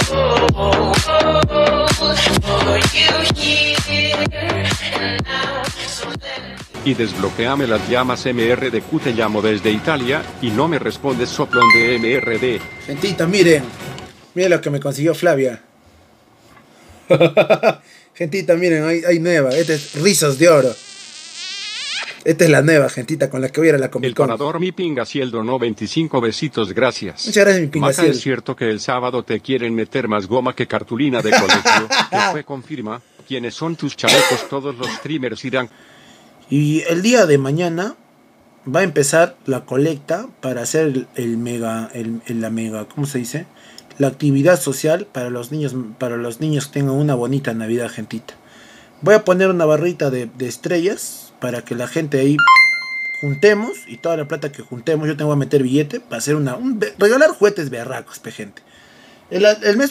Y desbloqueame las llamas MRDQ, te llamo desde Italia, y no me respondes soplón de MRD. Gentita, miren. Miren lo que me consiguió Flavia. Gentita, miren, hay nueva. Este es Rizos de Oro. Esta es la nueva, gentita, con la que voy a ir a la Comic Con. El parador mi pingaciel donó 25 besitos, gracias. Muchas gracias, mi pingaciel. Maca, es cierto que el sábado te quieren meter más goma que cartulina de colegio. ¿Qué fue? Confirma. ¿Quiénes son tus chalecos? Todos los streamers irán. Y el día de mañana va a empezar la colecta para hacer la mega, ¿cómo se dice? La actividad social para los niños que tengan una bonita Navidad, gentita. Voy a poner una barrita de estrellas para que la gente ahí juntemos, y toda la plata que juntemos yo tengo que meter billete para hacer regalar juguetes berracos, gente. El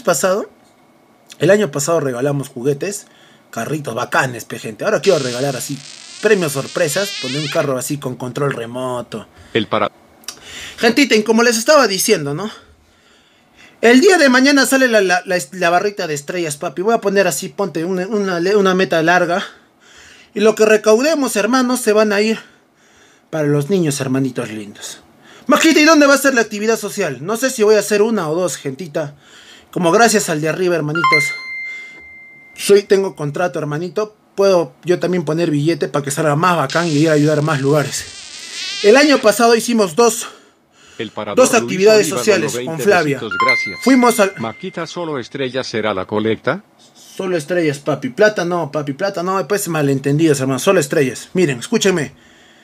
año pasado regalamos juguetes, carritos bacanes, gente. Ahora quiero regalar así premios sorpresas, poner un carro así con control remoto. Gentita, y como les estaba diciendo, ¿no? El día de mañana sale la barrita de estrellas, papi. Voy a poner así, ponte una meta larga. Y lo que recaudemos, hermanos, se van a ir para los niños, hermanitos lindos. Majita, ¿y dónde va a ser la actividad social? No sé si voy a hacer una o dos, gentita. Como gracias al de arriba, hermanitos, tengo contrato, hermanito. Puedo yo también poner billete para que salga más bacán y ir a ayudar a más lugares. El año pasado hicimos dos actividades sociales con Flavia. Fuimos al... Maquita, ¿solo estrellas será la colecta? Solo estrellas, papi. Plata no, después malentendidos, hermano. Solo estrellas. Miren, escúchenme.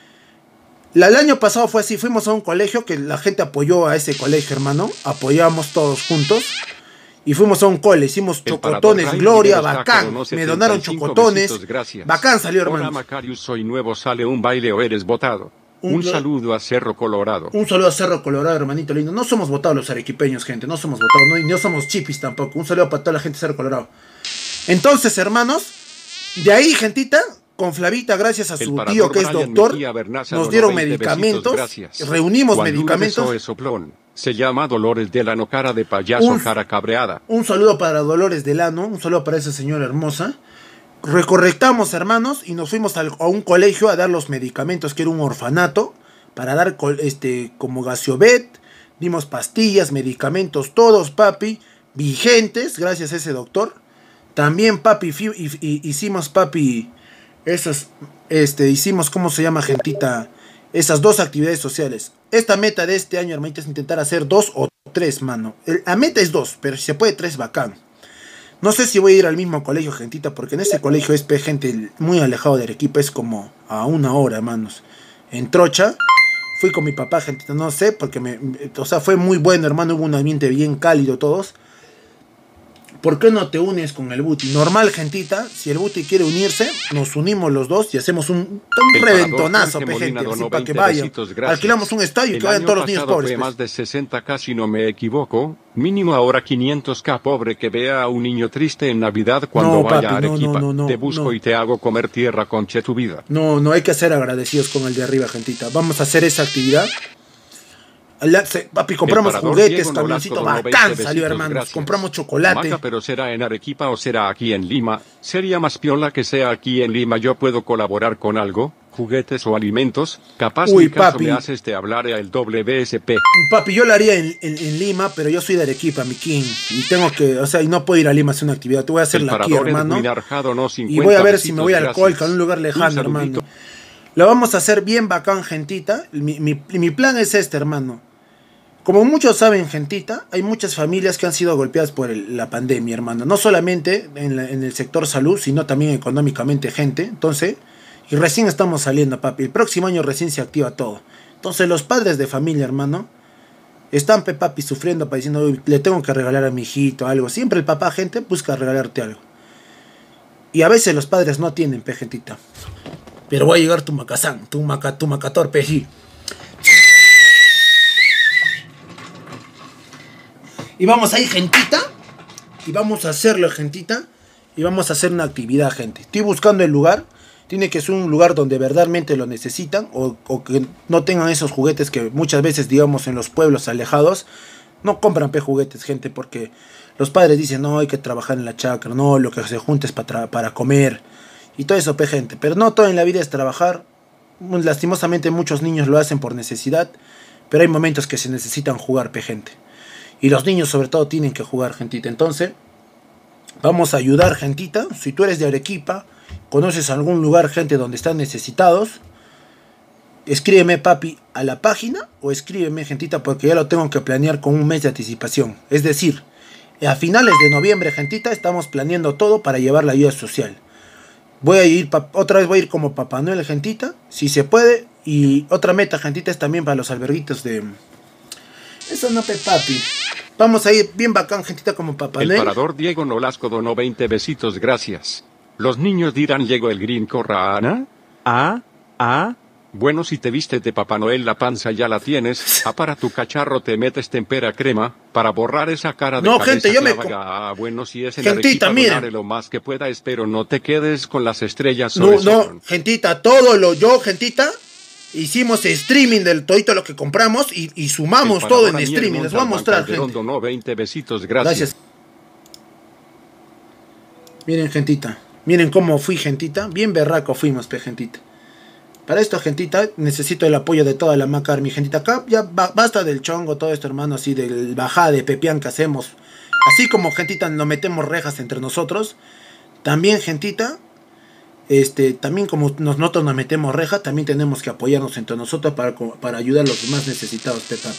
El año pasado fue así. Fuimos a un colegio que la gente apoyó a ese colegio, hermano. Apoyamos todos juntos. Y fuimos a un cole, hicimos chocotones, gloria, bacán. Me donaron chocotones. Bacán salió, hermano. Hola, Macarius, soy nuevo, sale un baile o eres votado. Un saludo a Cerro Colorado. Un saludo a Cerro Colorado, hermanito lindo. No somos votados los arequipeños, gente. No somos votados. No somos chipis tampoco. Un saludo para toda la gente de Cerro Colorado. Entonces, hermanos, de ahí, gentita, con Flavita, gracias a su tío que es doctor, nos dieron medicamentos. Reunimos medicamentos. Se llama Dolores Delano, cara de payaso, cara cabreada. Un saludo para Dolores Delano, un saludo para esa señora hermosa. Recorrectamos, hermanos, y nos fuimos a un colegio a dar los medicamentos, que era un orfanato, para dar como Gasiovet. Dimos pastillas, medicamentos, todos, papi, vigentes, gracias a ese doctor. También, papi, hicimos, papi, hicimos, ¿cómo se llama, gentita? Esas dos actividades sociales. Esta meta de este año, hermanita, es intentar hacer 2 o 3, mano. La meta es 2, pero si se puede 3, bacán. No sé si voy a ir al mismo colegio, gentita, porque en ese colegio es gente muy alejado de Arequipa, es como a 1 hora, hermanos. En Trocha, fui con mi papá, gentita, no sé, porque fue muy bueno, hermano, hubo un ambiente bien cálido todos. ¿Por qué no te unes con el Buti? Normal, gentita, si el Buti quiere unirse, nos unimos los dos y hacemos un reventonazo, gente, así para que vayan. Alquilamos un estadio y que vayan todos los niños pobres. Más de 60K, si no me equivoco. Mínimo ahora 500K, pobre que vea a un niño triste en Navidad cuando vaya a Arequipa. Te busco y te hago comer tierra, conche tu vida. No hay que ser agradecidos con el de arriba, gentita. Vamos a hacer esa actividad. Papi, compramos juguetes, camioncito bacán salió, hermanos. Gracias. Compramos chocolate. Maca, pero será en Arequipa o será aquí en Lima. Sería más piola que sea aquí en Lima. Yo puedo colaborar con algo, juguetes o alimentos. Capaz mi caso me haces de hablar al WSP. Papi, yo lo haría en Lima, pero yo soy de Arequipa, mi king. Y tengo que, y no puedo ir a Lima a hacer una actividad. Te voy a hacerla aquí, hermano. Y voy a ver si me voy al Colca, a un lugar lejano, hermano. Lo vamos a hacer bien bacán, gentita. Mi plan es hermano. Como muchos saben, gentita, hay muchas familias que han sido golpeadas por la pandemia, hermano. No solamente en el sector salud, sino también económicamente, gente. Entonces, y recién estamos saliendo, papi. El próximo año recién se activa todo. Entonces, los padres de familia, hermano, están, papi, sufriendo, diciendo, uy, le tengo que regalar a mi hijito algo. Siempre el papá, gente, busca regalarte algo. Y a veces los padres no tienen, gentita. Pero va a llegar tu macazán, tu macator, peji. Y vamos a ir, gentita. Y vamos a hacerlo, gentita. Y vamos a hacer una actividad, gente. Estoy buscando el lugar. Tiene que ser un lugar donde verdaderamente lo necesitan. O que no tengan esos juguetes que muchas veces, digamos, en los pueblos alejados no compran juguetes, gente. Porque Los padres dicen, no, hay que trabajar en la chacra, no, lo que se junta es para comer. Y todo eso, gente. Pero no todo en la vida es trabajar. Lastimosamente muchos niños lo hacen por necesidad. Pero hay momentos que se necesitan jugar, gente. Y los niños sobre todo tienen que jugar, gentita. Entonces, vamos a ayudar, gentita. Si tú eres de Arequipa, conoces algún lugar, gente, donde están necesitados, escríbeme, papi, a la página. O escríbeme, gentita, porque ya lo tengo que planear con un mes de anticipación. Es decir, a finales de noviembre, gentita, estamos planeando todo para llevar la ayuda social. Voy a ir, otra vez voy a ir como Papá Noel, gentita, si se puede. Y otra meta, gentita, es también para los alberguitos de... Eso no, papi. Vamos a ir bien bacán, gentita, como Papá Noel. El parador Diego Nolasco donó 20 besitos, gracias. Los niños dirán, llegó el Green Corraana. Bueno, si te viste de Papá Noel, la panza ya la tienes. Para tu cacharro te metes tempera crema para borrar esa cara de no, cabeza gente, yo me... bueno, si es en gentita, Arequipa, lo más que pueda, espero no te quedes con las estrellas. No, gentita, todo lo yo, gentita, hicimos streaming del todito lo que compramos y sumamos todo en streaming. Les voy a mostrar, gente. Donó 20 besitos, gracias. Miren, gentita, miren cómo fui, gentita. Bien berraco fuimos, gentita. Para esto, gentita, necesito el apoyo de toda la Mac Army, gentita. Acá ya basta del chongo, todo esto, hermano, así del bajada de pepián que hacemos. Así como, gentita, nos metemos rejas entre nosotros. También, gentita, también como nosotros nos metemos reja, también tenemos que apoyarnos entre nosotros para ayudar a los más necesitados, papi.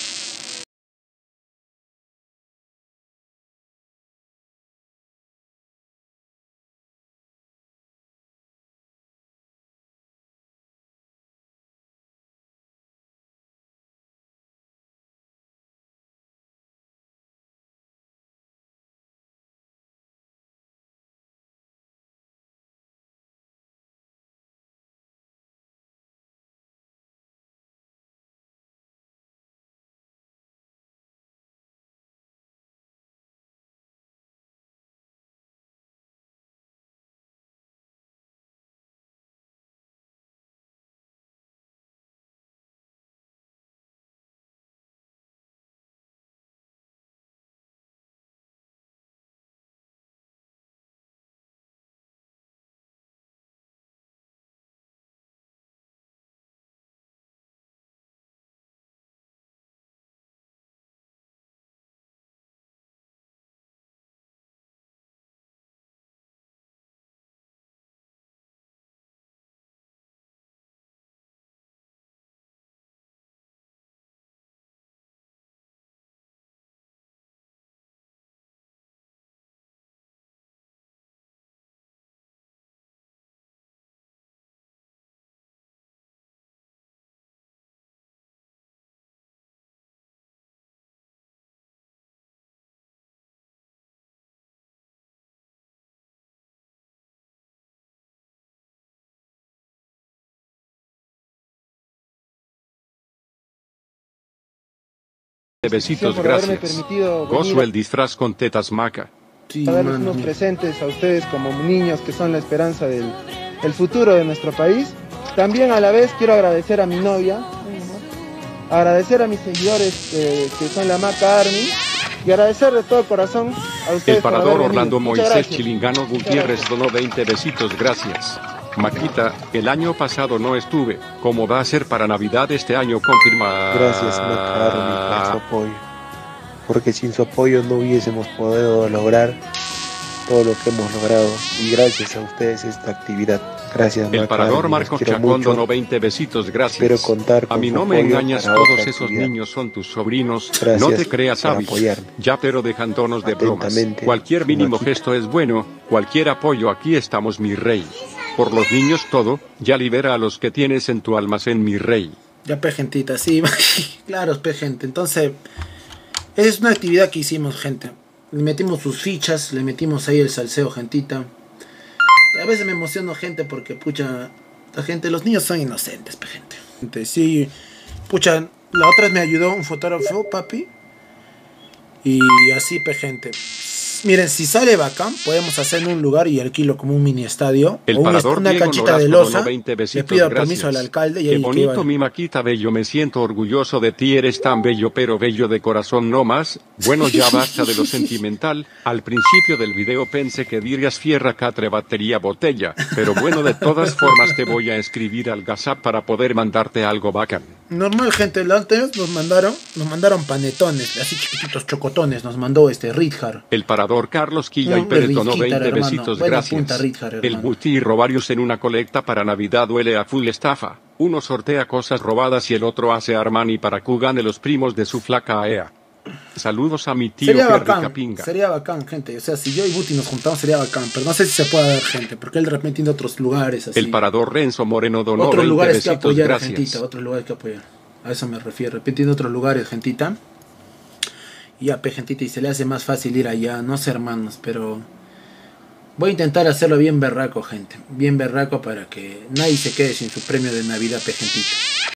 Besitos, gracias. Gozo el disfraz con tetas maca. Sí, a darles unos presentes a ustedes como niños que son la esperanza del futuro de nuestro país. También a la vez quiero agradecer a mi novia, agradecer a mis seguidores que son la Maca Army y agradecer de todo corazón a ustedes. El parador Orlando Moisés Chilingano Gutiérrez donó 20 besitos, gracias. Maquita, el año pasado no estuve. ¿Cómo va a ser para Navidad este año? Confirma. Gracias, Maca Army, por su apoyo. Porque sin su apoyo no hubiésemos podido lograr todo lo que hemos logrado. Y gracias a ustedes esta actividad. Gracias, El parador Marcos Chacón donó 20 besitos, gracias. Espero contar con a mí no me engañas, todos esos niños son tus sobrinos. Gracias, no te creas, Avi. Ya, pero dejándonos de bromas. Cualquier mínimo gesto es bueno, cualquier apoyo, aquí estamos, mi rey. Por los niños todo, ya libera a los que tienes en tu almacén, mi rey. Ya, gentita, sí, claro, gente. Entonces, es una actividad que hicimos, gente. Le metimos sus fichas, le metimos ahí el salseo, gentita. A veces me emociono, gente, porque, pucha, la gente, los niños son inocentes, gente. Sí, pucha, la otra vez me ayudó un fotógrafo, papi. Y así, gente. miren, si sale bacán, podemos hacer en un lugar y alquilo como un mini estadio. El o parador una Diego canchita Nolasco de losa. donó 20 besitos, Le pido gracias. permiso al alcalde. Y Qué ahí bonito, mi Maquita bello, me siento orgulloso de ti, eres tan bello, pero bello de corazón no más. Bueno, ya basta de lo sentimental. Al principio del video pensé que dirías fierra, catre, batería, botella. Pero bueno, de todas formas te voy a escribir al WhatsApp para poder mandarte algo bacán. Normal, gente, antes nos mandaron panetones, así chiquititos, chocotones, nos mandó Ridhar. El parador Carlos Quilla y Pérez donó 20 hermano. besitos, Buena gracias. punta, Ridhar, El Buti robó varios en una colecta para Navidad, duele a full estafa. Uno sortea cosas robadas y el otro hace Armani para que gane los primos de su flaca AEA. Saludos a mi tío Henry Capinga. Sería bacán, gente. O sea, si yo y Buti nos juntamos sería bacán. Pero no sé si se puede dar, gente, porque él de repente tiene otros lugares así. El parador Renzo Moreno donó otros 20 lugares besitos, que apoyar, gracias. gentita. Otros lugares que apoyar. A eso me refiero. De repente tiene otros lugares, gentita. Y ya, gentita, y se le hace más fácil ir allá. No sé, hermanos, pero voy a intentar hacerlo bien berraco, gente. Bien berraco para que nadie se quede sin su premio de Navidad, gentita.